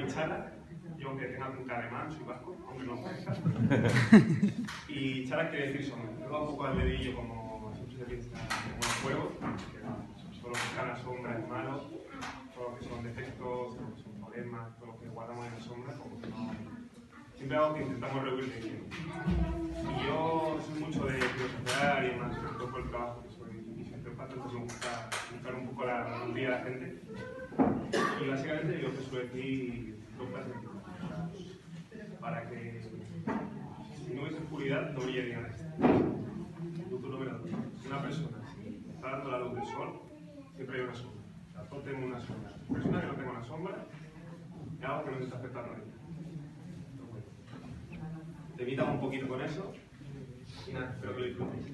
llamo Chara, yo aunque tenga punta alemán, soy vasco, aunque no lo parezca. Y Chara quiere decir sombra. Le doy un poco al dedillo como siempre se piensa en el juego, que solo buscar la sombra es malo, todo lo que son defectos, todo lo que son problemas, todo lo que guardamos en la sombra, como que no... Siempre algo que intentamos rehuir de ello. Y yo soy mucho de filosofar y demás, sobre todo por el trabajo que soy fisioterapeuta, entonces me gusta buscar un poco la vida de la gente. Y básicamente yo te suelo decir dos frases para que si no hubiese oscuridad no brillaría nada. Punto número 2. Una persona, si está dando la luz del sol, siempre hay una sombra. O sea, todos tenemos una sombra. La persona que no tenga una sombra es algo que nos está afectando a ella. Te evitas un poquito con eso y nada, espero que lo disfrutéis.